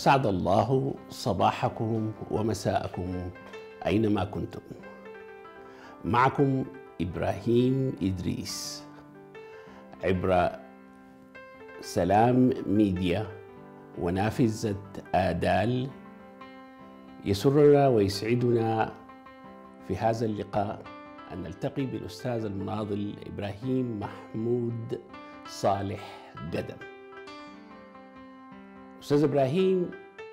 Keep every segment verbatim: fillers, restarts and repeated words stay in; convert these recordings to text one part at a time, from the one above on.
أسعد الله صباحكم ومساءكم أينما كنتم. معكم إبراهيم إدريس عبر سلام ميديا ونافذة آدال. يسرنا ويسعدنا في هذا اللقاء أن نلتقي بالأستاذ المناضل إبراهيم محمود صالح قدم. أستاذ إبراهيم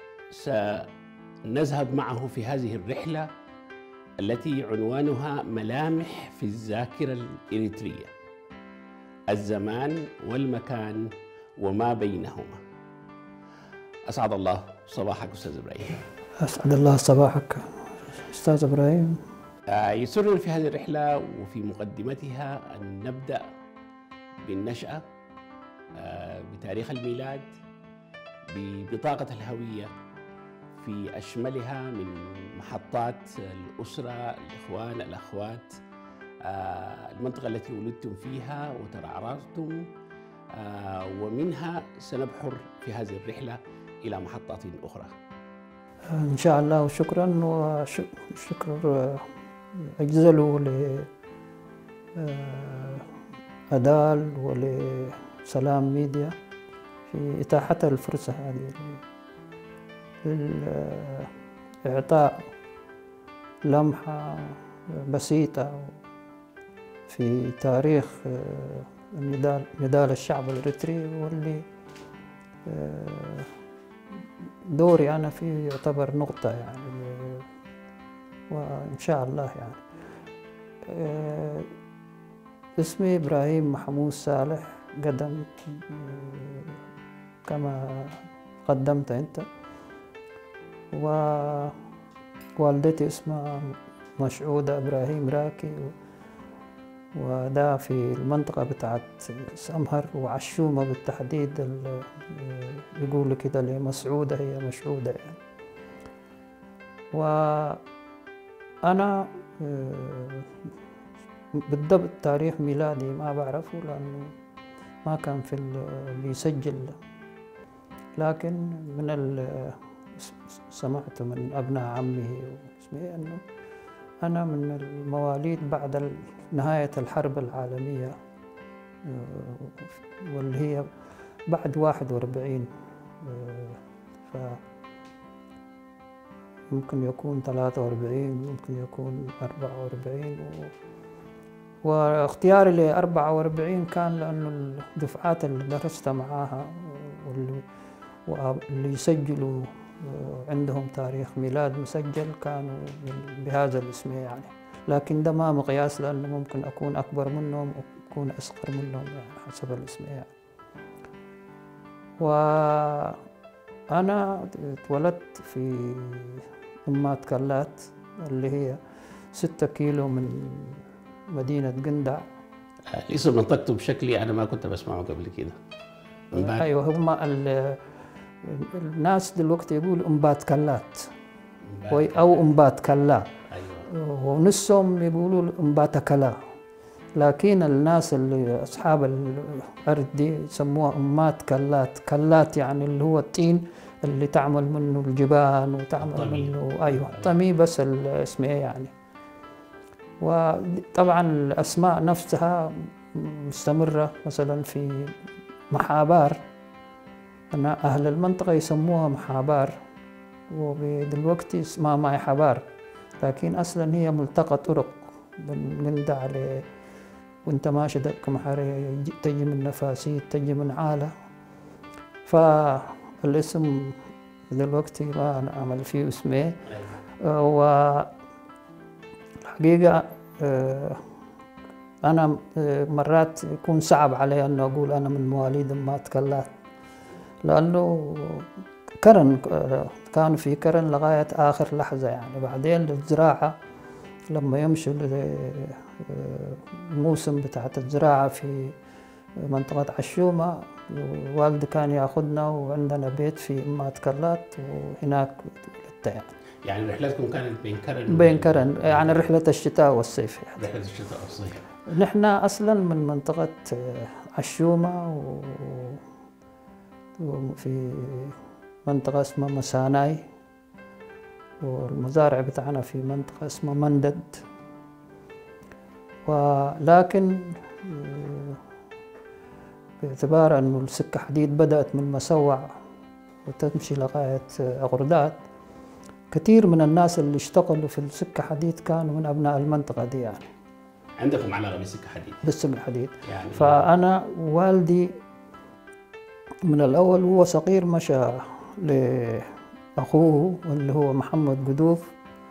سنذهب معه في هذه الرحلة التي عنوانها ملامح في الذاكرة الإريترية، الزمان والمكان وما بينهما. أسعد الله صباحك أستاذ إبراهيم. أسعد الله صباحك أستاذ إبراهيم. يسرنا في هذه الرحلة وفي مقدمتها أن نبدأ بالنشأة، بتاريخ الميلاد، ببطاقة الهوية في أشملها من محطات الأسرة، الإخوان، الأخوات، المنطقة التي ولدتم فيها وترعرعتم، ومنها سنبحر في هذه الرحلة إلى محطات أخرى إن شاء الله. وشكرا وشكر أجزله لأدال ولسلام ميديا في إتاحة الفرصة هذه لإعطاء لمحة بسيطة في تاريخ النضال نضال الشعب الإريتري، واللي دوري أنا فيه يعتبر نقطة يعني، وإن شاء الله يعني. اسمي إبراهيم محمود صالح قدم كما قدمت أنت، ووالدتي اسمها مشعودة إبراهيم راكي، وده في المنطقة بتاعت سمهر وعشومة بالتحديد، يقولوا كده اللي مسعودة هي مشعودة يعني. وأنا بالضبط تاريخ ميلادي ما بعرفه لأنه ما كان في اللي يسجل، لكن من سمعت من أبناء عمي واسمي أنه أنا من المواليد بعد نهاية الحرب العالمية، واللي هي بعد واحد وأربعين، ف يمكن يكون ثلاثة وأربعين، يمكن يكون أربعة وأربعين، واختياري ل أربعة وأربعين كان لأنه الدفعات اللي درست معاها واللي واللي يسجلوا عندهم تاريخ ميلاد مسجل كانوا بهذا الاسم يعني، لكن ده ما مقياس لأنه ممكن أكون أكبر منهم وأكون أصغر منهم يعني حسب الاسم يعني. وأنا اتولدت في أمات كلات اللي هي ستة كيلو من مدينة قندع. الاسم نطقته بشكلي أنا ما كنت بسمعه قبل كده. أيوة، هم الناس دلوقتي يقول أمبات كلات أو أمبات كلا، أيوة. ونصهم يقولوا أمبات كلا، لكن الناس اللي أصحاب الأرض دي يسموها أمات كلات. كلات يعني اللي هو الطين اللي تعمل منه الجبان وتعمل الطمي. منه أيوة طمي، بس الاسم يعني. وطبعا الأسماء نفسها مستمرة، مثلا في محابار أنا أهل المنطقة يسموها محابار، ودلوقتي اسمها ماي حبار، لكن أصلا هي ملتقى طرق من قندع ل وأنت ماشي دك محاري، تجي من نفاسيت، تجي من عالة، فالاسم دلوقتي ما نعمل فيه اسمه. والحقيقة أنا مرات يكون صعب علي أن أقول أنا من مواليد أمات كلات، لأنه كرن كانوا في كرن لغاية آخر لحظة يعني. بعدين الزراعة لما يمشوا الموسم بتاعت الزراعة في منطقة عشومة، والدي كان ياخذنا وعندنا بيت في أمات كلات، وهناك ولدت يعني. يعني رحلتكم كانت بين كرن بين كرن يعني رحلة الشتاء والصيف يعني. رحلة الشتاء والصيف. نحن أصلا من منطقة عشومة و وفي منطقة اسمها مساناي، والمزارع بتاعنا في منطقة اسمها مندد. ولكن باعتبار أنه السكة حديد بدأت من مسوع وتمشي لغاية أغردات، كثير من الناس اللي اشتغلوا في السكة حديد كانوا من أبناء المنطقة دي. يعني عندكم علاقة بالسكة حديد؟ بالسكة حديد يعني. فأنا والدي من الأول هو صغير مشى لأخوه اللي هو محمد قدوف،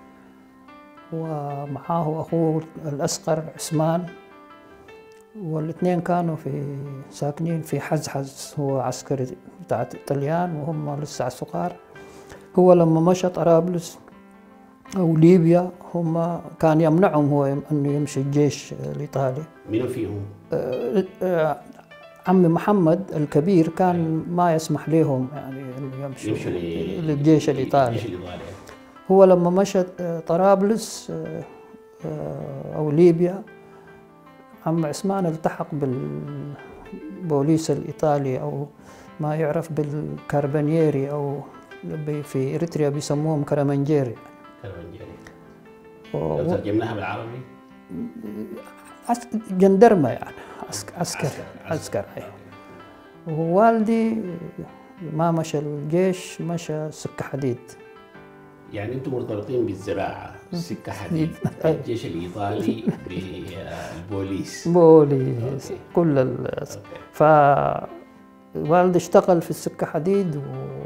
ومعاه أخوه الأصغر عثمان، والاثنين كانوا في ساكنين في حزحز، هو عسكري بتاع الطليان وهم لسه صغار. هو لما مشى طرابلس أو ليبيا هم كان يمنعهم هو أنه يمشي الجيش الإيطالي. مين فيهم؟ آه آه عمي محمد الكبير كان ما يسمح لهم يعني أنه يمشوا يمشوا للجيش الإيطالي. هو لما مشى طرابلس أو ليبيا، عم عثمان التحق بالبوليس الإيطالي أو ما يعرف بالكاربانييري، أو في إريتريا بيسموهم كرامنجيري. كرامنجيري و... لو ترجمناها بالعربي جندرمة يعني عسكر عسكر, عسكر. عسكر. ووالدي ما مشى الجيش، مشى سكة حديد. يعني انتم مرتبطين بالزراعة، سكة حديد، الجيش الإيطالي بالبوليس. بوليس أوكي. كل ال فوالدي اشتغل في السكة حديد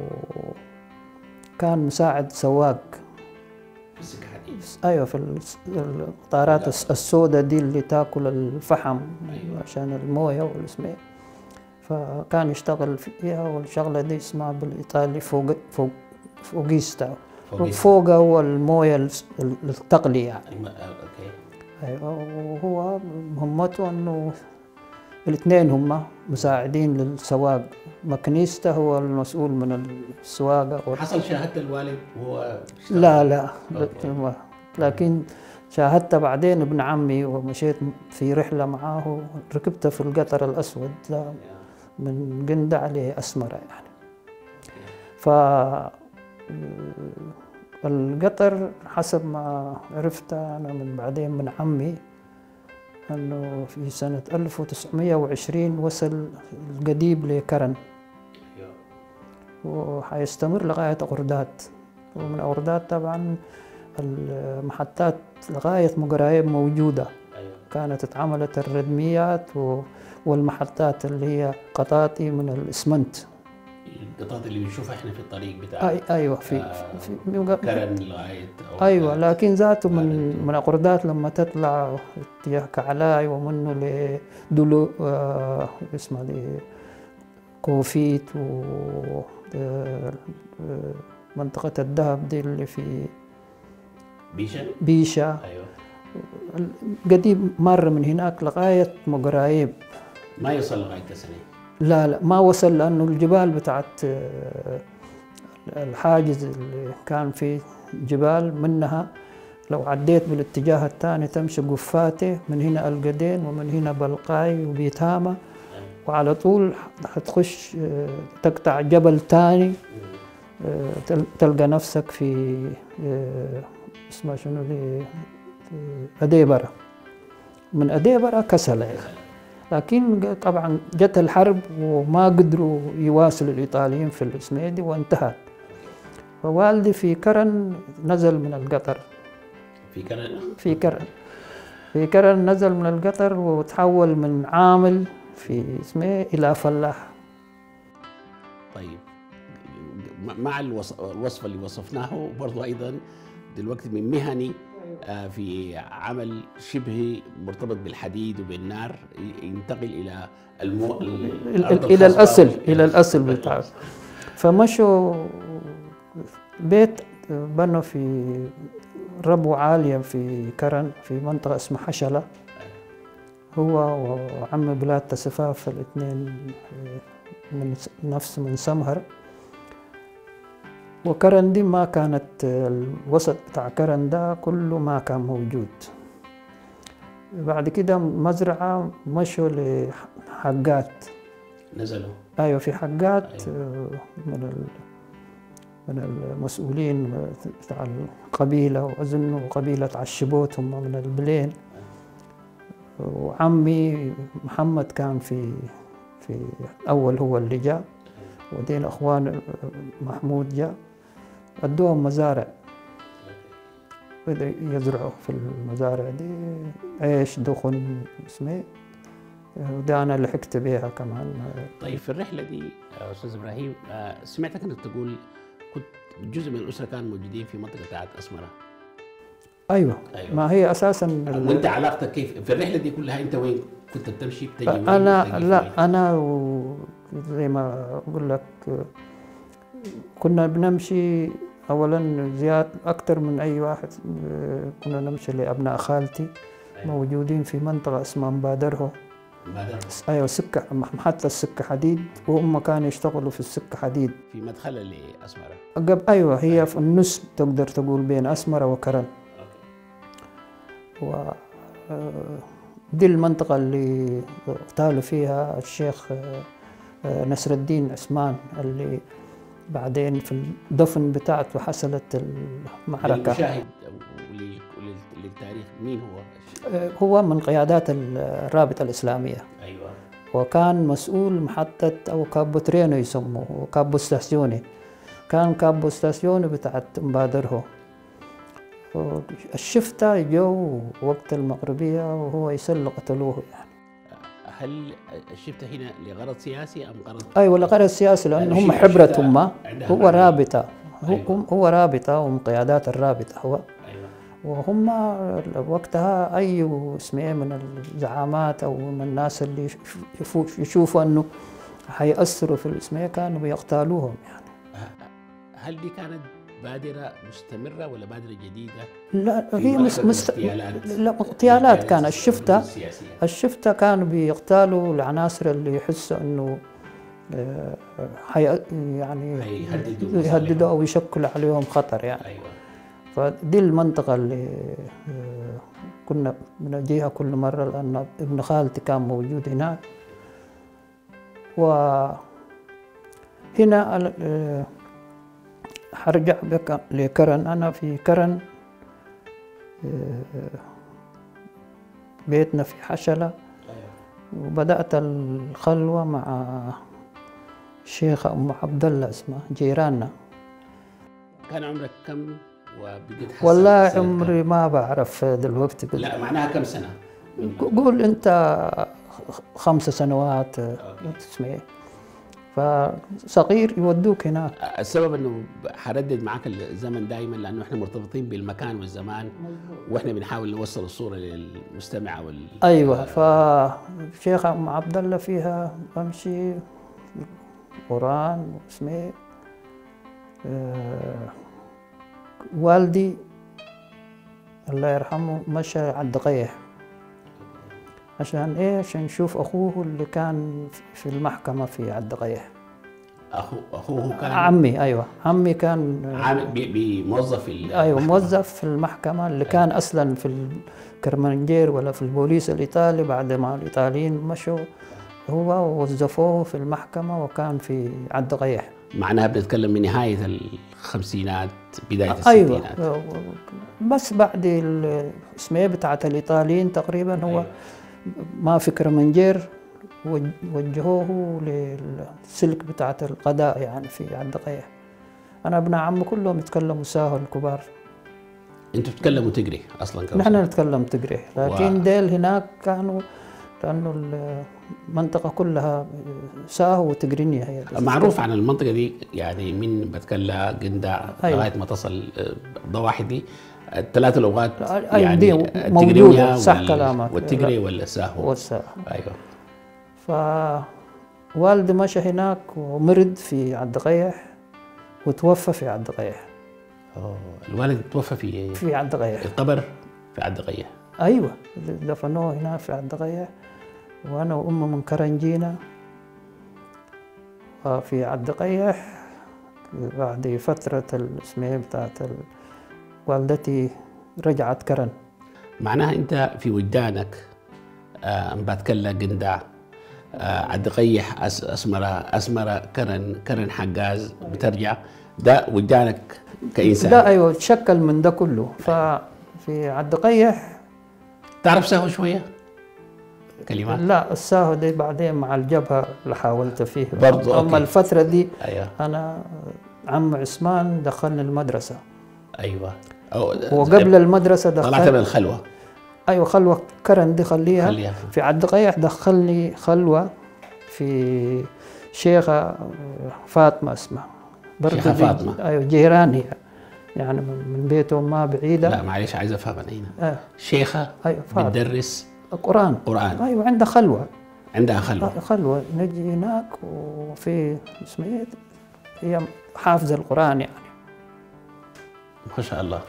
وكان مساعد سواق في السكة حديد. ايوه، في القطارات السوداء دي اللي تاكل الفحم. أيوة. عشان المويه والاسمه، فكان يشتغل فيها. والشغله دي اسمها بالايطالي فوق فوق فوقيستا. فوق هو المويه التقلي يعني. اوكي. ايوه. وهو مهمته انه الاثنين هم مساعدين للسواق. ماكينيستا هو المسؤول من السواقه. حصل شاهدت الوالد وهو لا لا أوكي. لكن شاهدت بعدين ابن عمي، ومشيت في رحله معاه، ركبت في القطر الاسود من قندع لأسمرة يعني. ف القطر حسب ما عرفت أنا من بعدين من عمي أنه في سنة ألف وتسعمائة وعشرين وصل القديب لكرن، وحيستمر لغاية أغردات. ومن أغردات طبعا المحطات لغاية مقرايب موجودة. كانت اتعملت الردميات والمحطات اللي هي قطاطي من الإسمنت، القطاط اللي بنشوفها احنا في الطريق بتاعنا. أي ايوه في, آه في كرن لغايه ايوه. لكن ذاته من من أغردات لما تطلع اتجاه كعلاي ومنه لدلو آه اسمها دي كوفيت ومنطقة الذهب دي اللي في بيشا بيشا. ايوه. قديم مر من هناك لغاية مقرايب. ما يوصل لغاية تسنة. لا لا ما وصل، لأنه الجبال بتاعت الحاجز اللي كان فيه جبال منها، لو عديت بالاتجاه الثاني تمشي قفاتي، من هنا القدين ومن هنا بلقاي وبيتهامة، وعلى طول هتخش تقطع جبل ثاني تلقى نفسك في اسمها شنو دي أديبرة. من أديبرة كسلة يعني. لكن طبعا جت الحرب وما قدروا يواصلوا الإيطاليين في الإسميدي وانتهت. فوالدي في كرن نزل من القطر. في كرن؟ في كرن في كرن نزل من القطر وتحول من عامل في اسمه إلى فلاح. طيب مع الوصف اللي وصفناه برضو أيضا دلوقتي من مهني في عمل شبه مرتبط بالحديد وبالنار ينتقل الى المو... الى الاصل الى الاصل بتاعه. فمشوا بيت بنوا في ربوة عالية في كرن في منطقة اسمها حشلة، هو وعم بلاد تسفاف الاثنين من نفس من سمهر. وكرن دي ما كانت الوسط بتاع كرن ده كله ما كان موجود. بعد كده مزرعة مشوا لحقات. نزلوا؟ ايوه في حقات. أيوة. من من المسؤولين بتاع القبيلة، وأظن قبيلة عشبوت هم من البلين. وعمي محمد كان في في أول هو اللي جاء، وبعدين أخوان محمود جاء، ادوهم مزارع بدأ يزرعوا في المزارع دي عيش دخن اسمه، وده أنا لحقت بيها كمان. طيب في الرحلة دي أستاذ إبراهيم سمعتك أنك تقول كنت جزء من الأسرة كانوا موجودين في منطقة بتاعت أسمرة. أيوة. أيوة ما هي أساسا. وأنت علاقتك كيف في الرحلة دي كلها؟ أنت وين كنت بتمشي بتجي وين؟ أنا لا أنا زي ما أقول لك كنا بنمشي أولا زياد أكثر من أي واحد، كنا نمشي لأبناء خالتي. أيوة. موجودين في منطقة اسمها مبادرهم. مبادرهم أيوة سكة محطة السكة حديد، وهم كانوا يشتغلوا في السكة حديد في مدخلة لأسمرة. قبل أيوة هي أيوة. في النص تقدر تقول بين أسمرة وكرن. و دي المنطقة اللي اغتالوا فيها الشيخ نصر الدين عثمان، اللي بعدين في الدفن بتاعته حصلت المعركة. للمشاهد وللتاريخ مين هو؟ هو من قيادات الرابطة الإسلامية. أيوة. وكان مسؤول محطة أو كابو ترينو يسموه، كابو ستاسيوني، كان كابو ستاسيوني بتاعت مبادره. الشفتة جو وقت المغربية وهو يسل قتلوه يعني. هل الشفتة هنا لغرض سياسي أم غرض؟ أيوة لغرض سياسي، لأن هم حبرتهم ما هو رابطة. أيوة. هو رابطة ومن قيادات الرابطة هو. أيوة. وهم وقتها أي اسمه من الزعامات أو من الناس اللي يشوفوا أنه حيأثروا في الاسمية كانوا بيقتالوهم يعني. هل دي كانت بادرة مستمرة ولا بادرة جديدة؟ لا هي مست... مست... لا اغتيالات كان الشفتة الشفتة كانوا بيغتالوا العناصر اللي يحسوا انه حي... يعني يهددوا او يشكلوا عليهم خطر يعني. أيوة. فدي المنطقة اللي كنا بنجيها كل مرة، لأن ابن خالتي كان موجود هناك. وهنا حرجع بك لكرن. أنا في كرن بيتنا في حشلة، وبدأت الخلوة مع الشيخة أم عبد الله اسمها جيراننا. كان عمرك كم وبقيت حسن؟ والله عمري ما بعرف دلوقتي. لا معناها كم سنة؟ قول أنت خمس سنوات تسمعي، فصغير يودوك هناك. السبب انه حردد معك الزمن دائما لانه احنا مرتبطين بالمكان والزمان، واحنا بنحاول نوصل الصوره للمستمع وال ايوه. فشيخ ام عبد الله فيها امشي قران واسمه آه والدي الله يرحمه مشى على الدقيح. عشان ايه؟ عشان نشوف اخوه اللي كان في المحكمة في الدقيح. اخوه اخوه كان عمي. ايوه عمي كان موظف في ايوه موظف في المحكمة اللي أيوة. كان اصلا في الكرمانجير ولا في البوليس الايطالي، بعد ما الايطاليين مشوا هو وظفوه في المحكمة وكان في الدقيح. معناها بنتكلم من نهاية الخمسينات بداية الستينات. ايوه بس بعد الاسمية بتاعت الايطاليين تقريبا هو أيوة. ما في كرمانجير وجهوه للسلك بتاعت القضاء يعني في الدقيح. أنا ابن عمي كلهم يتكلموا ساهو الكبار. أنتوا بتتكلموا تجري أصلاً كمان؟ نحن نتكلم تجري، لكن و... ديل هناك كانوا لأنه المنطقة كلها ساهو وتجرينية. هي معروف عن المنطقة دي يعني من بتكلا قندع أيوة. لغاية ما تصل ضواحي دي الثلاث لغات يعني موجودة صح كلامك، والتجري ولا الساهو؟ والساهو أيوه. فوالدي مشى هناك ومرض في الدقيح وتوفى في الدقيح. اوه الوالد توفى في في الدقيح، القبر في الدقيح. ايوه دفنوه هنا في الدقيح، وانا وامي من كرنجينا في الدقيح. بعد فترة الاسمية بتاعت والدتي رجعت كرن. معناها انت في وجدانك آه بتكلم قندع آه الدقيح أسمرة أسمرة كرن كرن حجاز بترجع ده وجدانك كانسان. ده ايوه تشكل من ده كله. ففي عد قيح تعرف سهو شويه كلمات؟ لا، الساهو دي بعدين مع الجبهه اللي حاولت فيه برضو. اما أوكي. الفتره دي ايوه انا عم عثمان دخلني المدرسه، ايوه. أو وقبل المدرسه طلعت من دخل الخلوه. ايوه خلوه كرن دي خليها, خليها. في عد قيح دخلني خلوه في شيخه فاطمه اسمها برضه شيخة فاطمة. ايوه جيران هي، يعني من بيتهم ما بعيده. لا معلش عايز افهم انا هنا. آه. شيخه ايوه فاطمه بتدرس قران. قران. ايوه عندها خلوه. عندها خلوه. آه، خلوه نجي هناك وفي اسمه ايه، هي حافظه القران يعني. ما شاء الله.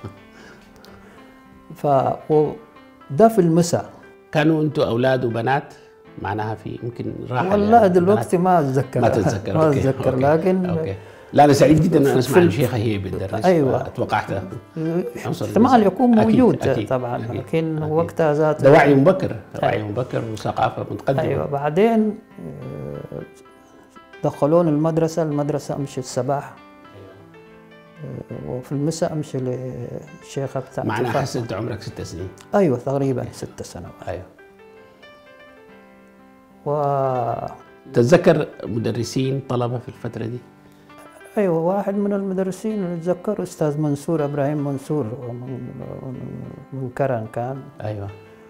ف وده في المساء. كانوا انتوا اولاد وبنات معناها في يمكن راحه والله دلوقتي ما اتذكر ما تتذكر. ما أوكي. اتذكر أوكي. لكن أوكي. لا انا سعيد جدا ان انا اسمع في- عن شيخه هي بتدرس. أيوة. توقعتها احتمال يكون أكيد. موجود أكيد. طبعا، أكيد. لكن أكيد. وقتها ذاته ده وعي مبكر، وعي مبكر وثقافه متقدمه. ايوه. بعدين آه، دخلوني المدرسه، المدرسه امشي الصباح آه، وفي المساء امشي للشيخه بتاعتي. معناها ف- احس انت عمرك ست سنين. ايوه تقريبا ست سنوات. ايوه. و تتذكر مدرسين طلبه في الفتره دي؟ ايوه واحد من المدرسين اللي اتذكره استاذ منصور ابراهيم منصور، من من كرن كان. ايوه.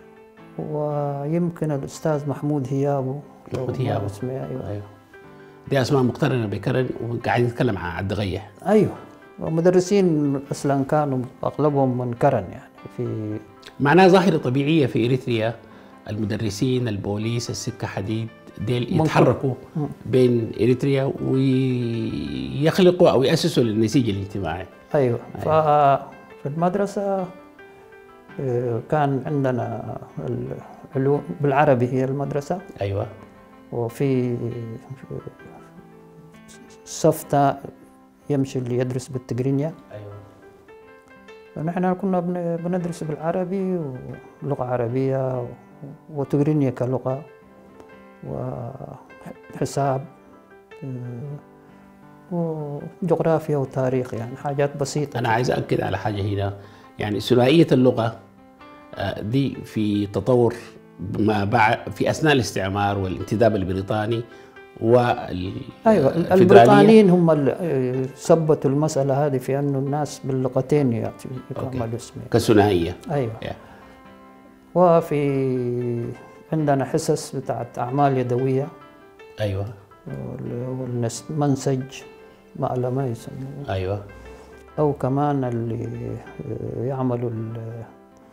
ويمكن الاستاذ محمود هيابو. محمود لو ما هيابو. اسمه ايوه. ايوه. دي اسماء مقترنه بكرن وقاعدين نتكلم عن عد غيح. ايوه ومدرسين اصلا كانوا اغلبهم من كرن يعني. في معناها ظاهره طبيعيه في اريتريا، المدرسين البوليس السكه حديد ديل يتحركوا بين اريتريا ويخلقوا او ياسسوا للنسيج الاجتماعي. ايوه. ففي المدرسه آه، كان عندنا العلوم بالعربي هي المدرسه. ايوه. وفي صف يمشي اللي يدرس بالتقرينيا. ايوه. نحن كنا بن- بندرس بالعربي ولغه عربيه وتقرينيا كلغه وحساب آه، وجغرافيا وتاريخ، يعني حاجات بسيطه. انا عايز اكد على حاجه هنا، يعني ثنائيه اللغه آه، دي في تطور ما بعد في اثناء الاستعمار والانتداب البريطاني وال ايوه البريطانيين هم اللي ثبتوا المساله هذه في انه الناس باللغتين يعملوا اسمه كثنائيه. ايوه. yeah. وفي عندنا حصص بتاعت اعمال يدويه. ايوه. والمنسج مقلمه يسموه. ايوه. او كمان اللي يعملوا ال-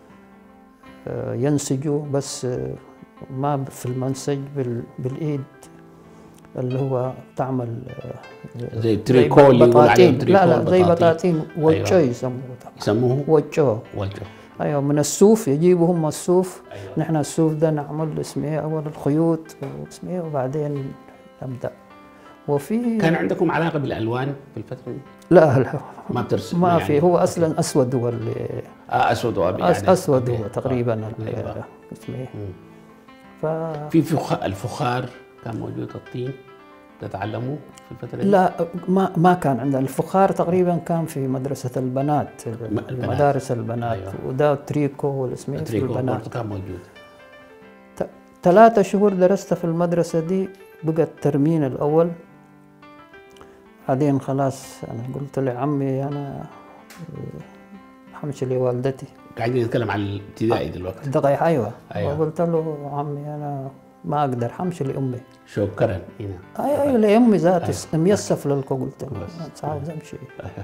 ينسجوا بس ما في المنسج بال- بالايد، اللي هو تعمل زي تريكو اللي يقول عليه بطاطين. تريكو. لا لا زي بطاطين. بطاطين وجو أيوة. يسموه. يسموه وجو. وجه. ايوه من الصوف يجيبوا هم الصوف. أيوة. نحن الصوف ده نعمل اسمه ايه اول الخيوط واسمه ايه وبعدين نبدا. وفي كان عندكم علاقه بالالوان في الفتره دي؟ لا لا ما بترسم ما يعني. في، هو اصلا اسود هو اللي آه اسود وابيض أس يعني. اسود أوكي. هو تقريبا آه. ال- أيوة. اسمه ايه. مم. ف في فخ... الفخار كان موجود، الطين تتعلموه في الفتره دي؟ لا ما ما كان عندنا الفخار، تقريبا كان في مدرسه البنات، البنات. مدارس البنات. أيوة. وده تريكو والاسمه إيه في التريكو البنات. برضه كان موجود. ت- ثلاثة شهور درست في المدرسة دي، بقى الترمين الأول. بعدين خلاص أنا قلت لعمي أنا حمشي لوالدتي. قاعدين نتكلم عن الابتدائي دلوقتي. دقيقة أيوة. أيوة. وقلت له عمي أنا ما أقدر حمشي لأمي. شكرا هنا. أيوة أيوة لأمي ذاتي. أيوة. ميسف للكو قلت له بس. أنا عاوز أمشي. أيوة.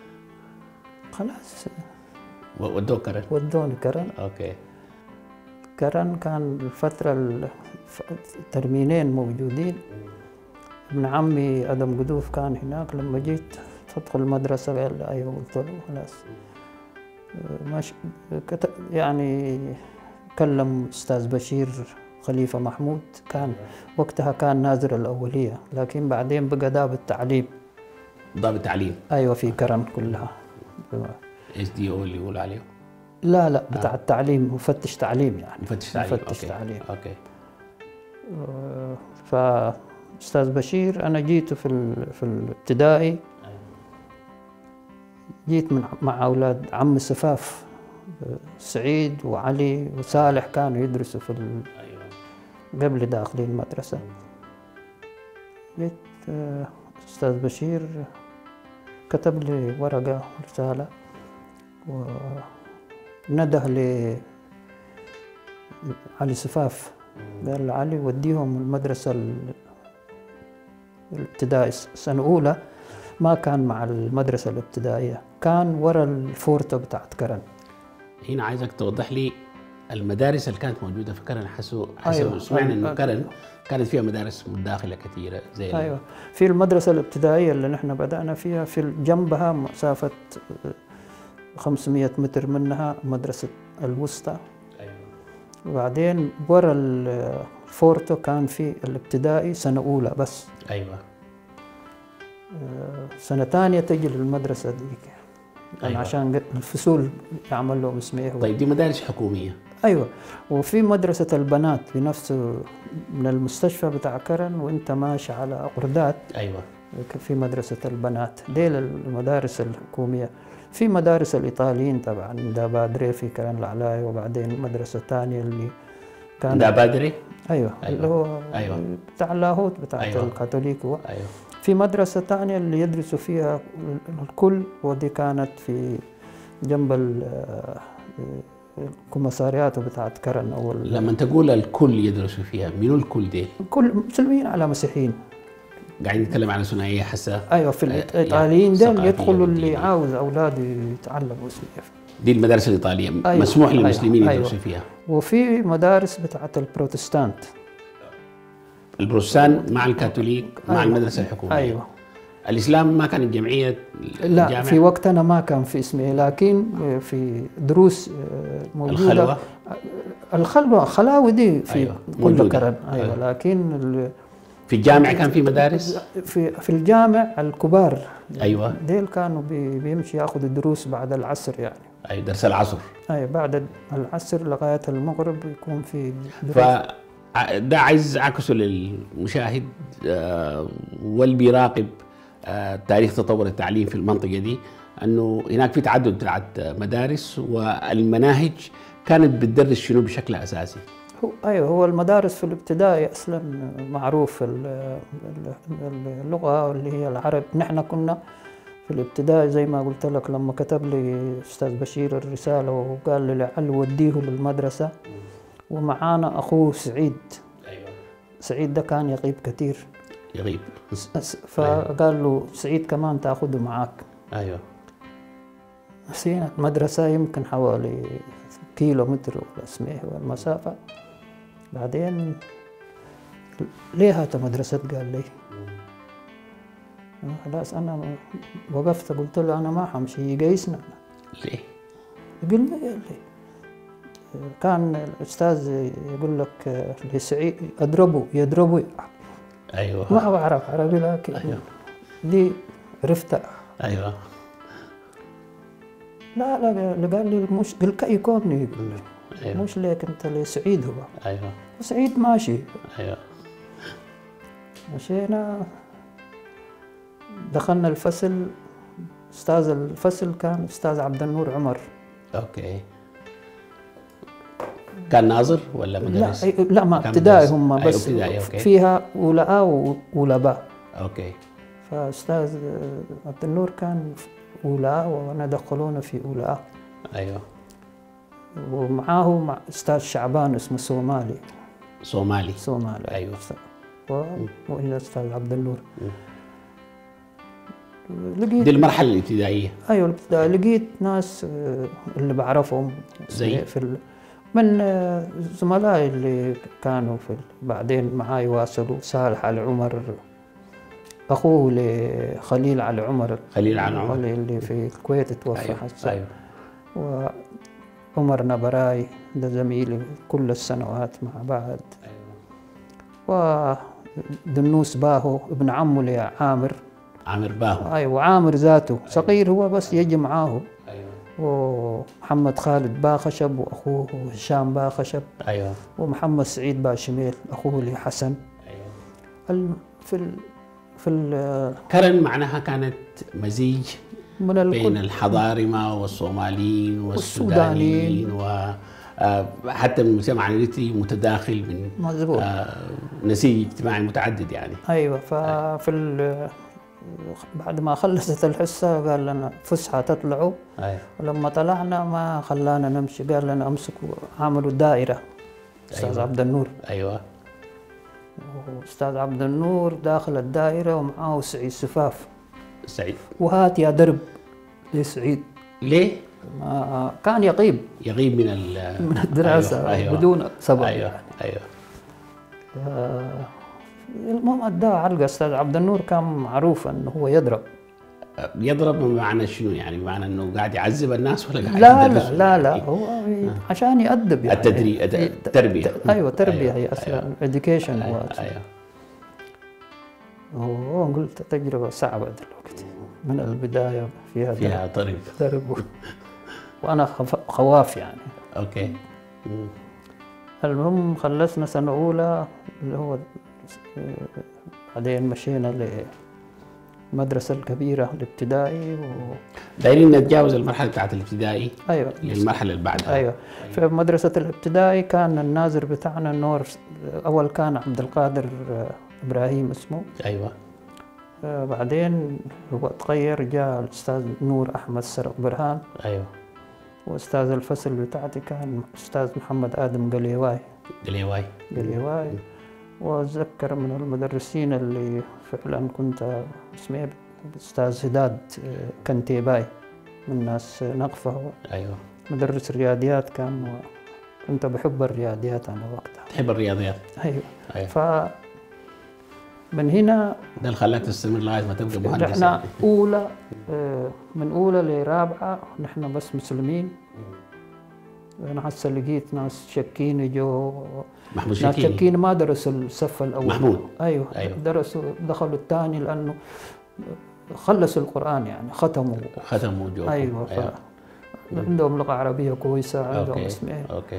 خلاص ودوه كرن. ودوني كرن. اوكي. كرن كان الفترة ال- ف- ترمينين موجودين. ابن عمي ادم قدوف كان هناك. لما جيت تدخل المدرسه قال لي ايوه، قلت له خلاص ماشي. كت- يعني كلم استاذ بشير خليفه محمود، كان وقتها كان ناظر الاوليه، لكن بعدين بقى داب التعليم. ضابط التعليم. ايوه في كرم كلها. اس دي او اللي يقول عليه. لا لا بتاع التعليم، مفتش تعليم يعني. مفتش تعليم. مفتش أوكي. تعليم. اوكي. ف استاذ بشير انا جيته في ال- في الابتدائي جيت من مع أولاد عم سفاف، سعيد وعلي وصالح كانوا يدرسوا في ال... قبل داخلين المدرسة. جيت أستاذ بشير كتب لي ورقة رسالة ونده لي علي سفاف، قال لعلي وديهم المدرسة الابتدائي سنة أولى، ما كان مع المدرسة الابتدائية، كان ورا الفورتو بتاعت كرن. هنا عايزك توضح لي المدارس اللي كانت موجودة في كرن. حسب حسب أيوة. سمعنا إنه كرن كانت فيها مدارس متداخلة كثيرة زي أيوة. في المدرسة الابتدائية اللي نحن بدأنا فيها، في جنبها مسافة خمسمئة متر منها مدرسة الوسطى. أيوة. وبعدين ورا الفورتو كان في الابتدائي سنة أولى بس. أيوة. سنة ثانية تجي للمدرسة ديك. أيوة. عشان الفصول يعمل لهم اسمه. طيب دي مدارس حكومية. أيوة. وفي مدرسة البنات بنفس من المستشفى بتاع كرن وانت ماشي على قردات. أيوة. في مدرسة البنات دي المدارس الحكومية. في مدارس الإيطاليين طبعا، دا بادري في كرن العلاي، وبعدين مدرسة ثانية اللي كان دا بادري. أيوة. أيوة. اللي هو أيوة. بتاع اللاهوت بتاع أيوة. الكاثوليك هو. أيوة. في مدرسة ثانية اللي يدرسوا فيها الكل، ودي كانت في جنب الكومساريات بتاعت كرن. أو لما تقول الكل يدرسوا فيها، منو الكل دي؟ كل مسلمين على مسيحيين. قاعدين نتكلم على ثنائية حسا. أيوة. في الإيطاليين ده يدخلوا اللي عاوز أولاده يتعلموا اسمه. دي المدارس الإيطالية. أيوة. مسموح للمسلمين أيوة. يدرسوا فيها. وفي مدارس بتاعت البروتستانت. البروتستان مع الكاثوليك مع أيوة. المدرسة الحكومية. أيوة. الإسلام ما كانت جمعية. لا الجامعة. في وقتنا ما كان في اسمه، لكن في دروس موجودة. الخلوة. الخلوة خلاوي دي في أيوة. كل كرن. أيوة. أيوة. لكن في الجامع كان في مدارس. في في الجامع الكبار. أيوة. ديل كانوا بي بيمشي ياخذوا الدروس بعد العصر يعني. أيوة. درس العصر. أيوة. بعد العصر لغاية المغرب يكون في دروس. ف ده عايز اعكسه للمشاهد واللي بيراقب تاريخ تطور التعليم في المنطقه دي، انه هناك في تعدد بتاعت مدارس، والمناهج كانت بتدرس شنو بشكل اساسي. هو ايوه هو المدارس في الابتدائي اصلا معروف اللغه اللي هي العرب. نحن كنا في الابتدائي زي ما قلت لك، لما كتب لي استاذ بشير الرساله وقال لي لعل وديه للمدرسه، ومعانا أخوه سعيد. أيوة. سعيد ده كان يغيب كثير. يغيب. فقال له سعيد كمان تأخذه معاك. أيوة. مسينا المدرسة يمكن حوالي كيلو متر ولا اسمه المسافة. بعدين ليه هات مدرسة؟ قال لي خلاص. أنا وقفت قلت له أنا ما حمشي، يقيسنا. ليه؟ يقول لي ليه؟ كان الأستاذ يقول لك لسعيد أضربه يضربه. أيوة. ما بعرف عربي لكن أيوة. دي عرفتها. أيوة. لا لا قال لي مش قلت يكونني. أيوة. مش ليك أنت لسعيد هو. أيوة. وسعيد ماشي. أيوة. مشينا دخلنا الفصل. أستاذ الفصل كان أستاذ عبد النور عمر. أوكي. كان ناظر ولا مدرس؟ لا لا ما ابتدائي هم بس. أيوة. فيها أولى أ وأولى باء. أوكي. فأستاذ عبد النور كان أولى أ وأنا دخلونا في أولى أ. أيوة. ومعاه مع أستاذ شعبان اسمه صومالي. صومالي. صومالي. أيوة. و... وإلى أستاذ عبد النور. لقيت دي المرحلة الابتدائية. أيوة الابتدائية. لقيت ناس اللي بعرفهم زي في ال... من زملائي اللي كانوا في بعدين معاي واصلوا. صالح علي عمر أخوه لخليل علي عمر. خليل علي عمر اللي في الكويت توفى. أيوة. أيوة. وعمر نبراي ده زميلي كل السنوات مع بعض. أيوة. ودنوس باهو ابن عمه لعامر. عامر باهو. أيوة. وعامر ذاته صغير هو بس يجي معاه. أيوة. ومحمد خالد باخشب واخوه هشام باخشب. ايوه. ومحمد سعيد باشميل اخوه لحسن. ايوه. في ال في ال كرن معناها كانت مزيج من الكل. بين الحضارمة والصوماليين والسودانيين وحتى من المجتمع الإريتري متداخل من مظبوط. آه نسيج اجتماعي متعدد يعني. ايوه. ففي بعد ما خلصت الحصه قال لنا فسحه تطلعوا. أيوة. ولما طلعنا ما خلانا نمشي، قال لنا امسكوا عملوا دائره. استاذ أيوة. عبد النور. ايوه. استاذ عبد النور داخل الدائره ومعاه سعيد سفاف. سعيد. وهات يا درب لسعيد. ليه؟ ما كان يغيب يغيب من من الدراسه. أيوة. أيوة. بدون سبب. ايوه يعني. ايوه. آه، المهم اداه علقه. استاذ عبد النور كان معروف انه هو يضرب. يضرب بمعنى شنو يعني؟ بمعنى انه قاعد يعذب الناس ولا قاعد لا يدرس؟ لا لا لا هو عشان يأدب يعني. التدريب التربيه. ايوه تربيه. أيوة. هي اصلا أيوة. education. ايوه. أيوة. قلت تجربه صعبه دلوقتي من البدايه فيها فيها طرب ضرب وانا خواف يعني. اوكي. المهم خلصنا سنه اولى اللي هو بعدين مشينا للمدرسه الكبيره الابتدائي و... دايرين نتجاوز المرحله بتاعت الابتدائي. ايوه. للمرحله اللي بعدها. ايوه. في مدرسه الابتدائي كان الناظر بتاعنا نور. اول كان عبد القادر ابراهيم اسمه. ايوه. آه بعدين هو تغير، جاء الاستاذ نور احمد سرق برهان. ايوه. واستاذ الفصل بتاعتي كان استاذ محمد ادم قليواي. قليواي. قليواي. واتذكر من المدرسين اللي فعلا كنت اسمه الاستاذ هداد كنتيباي من ناس نقفه. ايوه. مدرس رياضيات كان، كنت بحب الرياضيات انا وقتها. تحب الرياضيات؟ ايوه. ايوه. ف من هنا ده اللي خلاك تستمر لغايه ما تبقى مهندس. احنا يعني. اولى من اولى لرابعه نحن بس مسلمين. انا هسه لقيت ناس شكيني جو. محمود ناس شكيني. شكيني ما درسوا الصف الاول. محمود. ايوه. أيوه. درسوا دخلوا الثاني لانه خلصوا القران يعني ختموا. ختموا جو. ايوه. أيوه. عندهم لغه عربيه كويسه. عندهم أوكي. اسمه. اوكي.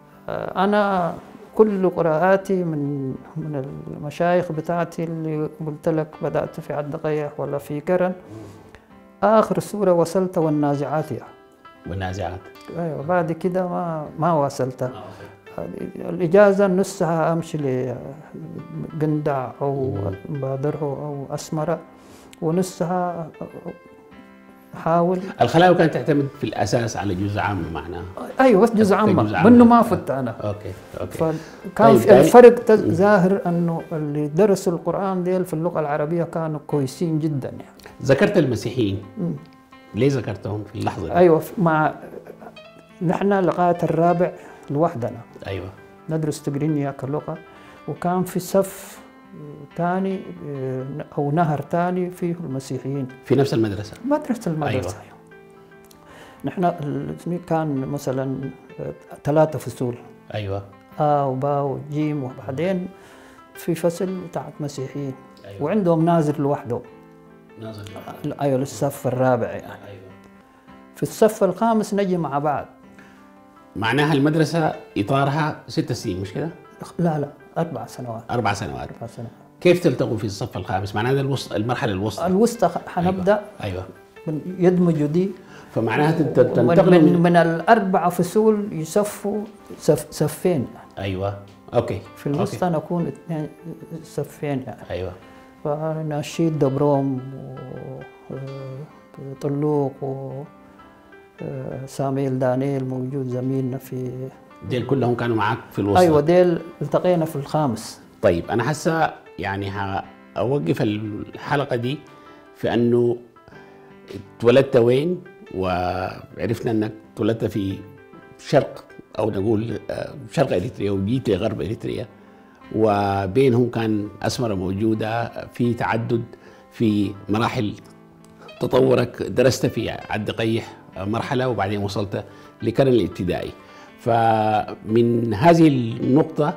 انا كل قراءاتي من من المشايخ بتاعتي اللي قلت لك بدات في عد قيح ولا في كرن. اخر سوره وصلت والنازعات يعني. والنازعات. ايوه. بعد كده ما ما واصلتها. الاجازه نصها امشي لقندع او بادره او اسمره، ونصها احاول. الخلاوي كانت تعتمد في الاساس على جزء عام معناها. ايوه بس جزء عامه منه ما فت انا. اوكي اوكي. فكان طيب في الفرق ظاهر انه اللي درسوا القران ديل في اللغه العربيه كانوا كويسين جدا يعني. ذكرت المسيحيين. م. ليه ذكرتهم في اللحظه دي؟ ايوه. مع نحن لغايه الرابع لوحدنا. ايوه. ندرس تجرينيا كلغه، وكان في صف ثاني او نهر ثاني فيه المسيحيين في نفس المدرسه. مدرسه المدرسه. أيوة. نحن كان مثلا ثلاثه فصول. ايوه. آ وبا وجيم، وبعدين في فصل بتاعت مسيحيين. أيوة. وعندهم نازل لوحده. نازل لوحده. ايوه للصف الرابع يعني. ايوه. في الصف الخامس نجي مع بعض. معناها المدرسه اطارها ست سنين مش كده؟ لا لا اربع سنوات. اربع سنوات. اربع سنوات. كيف تلتقوا في الصف الخامس؟ معناها هذا الوسط، المرحله الوسطى. الوسطى حنبدا. ايوه. أيوة. يدمجوا دي. فمعناها تنتقل من, من, من الاربع فصول يصفوا صف صفين. ايوه. اوكي. في الوسطى نكون اثنين صفين يعني. ايوه. فنشيد دبروم وطلوق وساميل دانيل موجود زميلنا في. ديل كلهم كانوا معك في الوسطى؟ ايوه ديل التقينا في الخامس. طيب انا هسه يعني هوقف الحلقه دي في انه اتولدت وين، وعرفنا انك اتولدت في شرق او نقول شرق اريتريا وجيت لغرب اريتريا، وبينهم كان اسمره موجوده في تعدد في مراحل تطورك. درست في عد قيح مرحله وبعدين وصلت لكرن الابتدائي. فمن هذه النقطه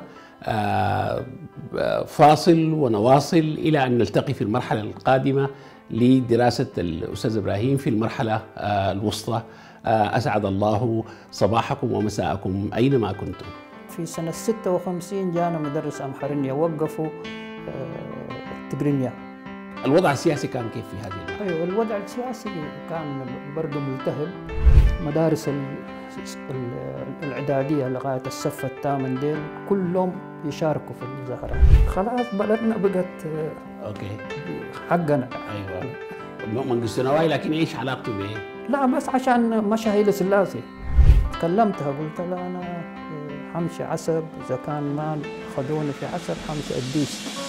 فاصل ونواصل الى ان نلتقي في المرحله القادمه لدراسه الاستاذ ابراهيم في المرحله الوسطى. اسعد الله صباحكم ومساءكم اينما كنتم. في سنه ستة وخمسين جانا مدرس امحرنيا وقفوا التجرينيا. الوضع السياسي كان كيف في هذه المرحلة؟ ايوه الوضع السياسي كان برضه ملتهب. مدارس ال- ال- الاعداديه لغايه الصف الثامن ديل كلهم يشاركوا في المظاهرات. خلاص بلدنا بقت اوكي حقنا. ايوه منقسط نواي، لكن ايش علاقته بايه؟ لا بس عشان مشى هيلة سلاسي كلمتها قلت لها انا حمشي عسب، اذا كان ما خذوني في عسب حمشي قديس.